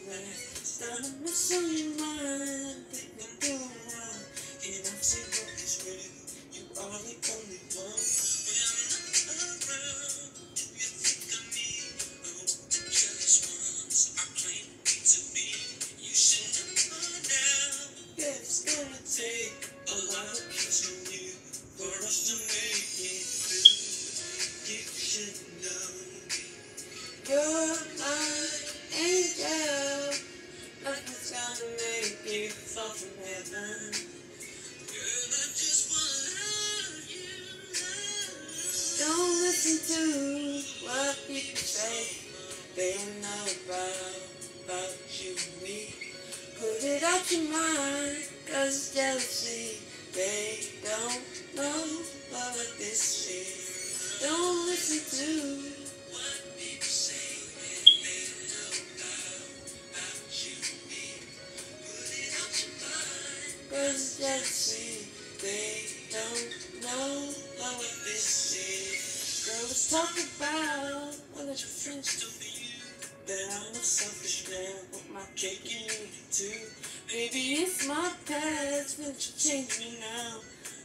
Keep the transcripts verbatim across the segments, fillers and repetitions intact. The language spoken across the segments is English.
last. Down a mess on your mind, think I'm doing wrong. And I say what is real, you are the only one. When I'm not around, do you think of me? Oh, the jealous ones are claiming me to be. You should know now. Yeah, it's gonna take a lot of kissing you for us to make it through. You should know you're my angel. Nothing's gonna make you fall from heaven. Girl, I just wanna love you, love. Don't listen to what people say. They don't know about, about you and me. Put it out your mind, cause it's jealousy. They don't know what this is. Don't listen to what people say. They don't know about, about you and me. Put it out your mind, cause it's jealousy. They don't know what this is. Girl, let's talk about what your friends do for you. That I'm a selfish man, put my cake and you do too. Baby, it's my past, but you change me now.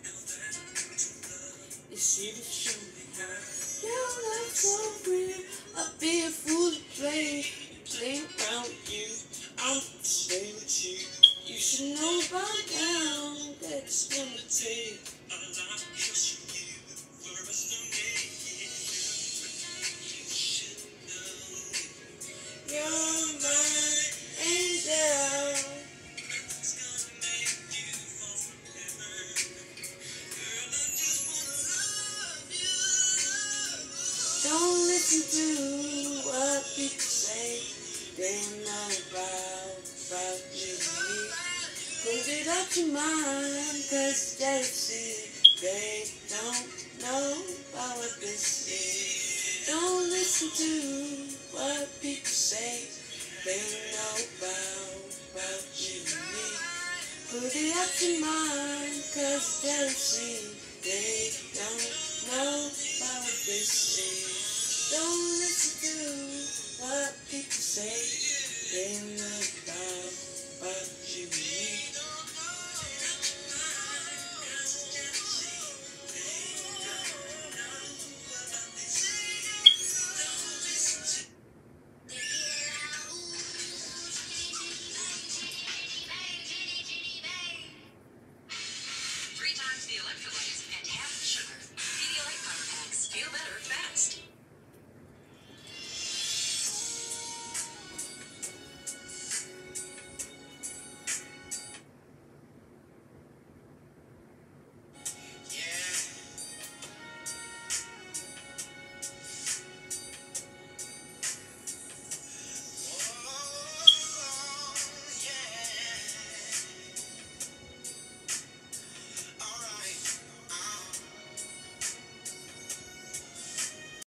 You see the show me how. Your love's so real, I'd be a fool to play. Play around with you, I'm gonna stay with you. You should know by now that it's gonna take a lot of trust from you for us to make it through. You should know you're my angel. Nothing's gonna make you fall from heaven. Girl, I just wanna love you, love. Don't listen to what people say. They know about, about you and me. Put it out your mind, cause jealousy. They don't know about what this is. Don't listen to what people say. They know about, about you and me. Put it out your mind, cause jealousy. They don't know about what this is. Don't listen to what people say. They know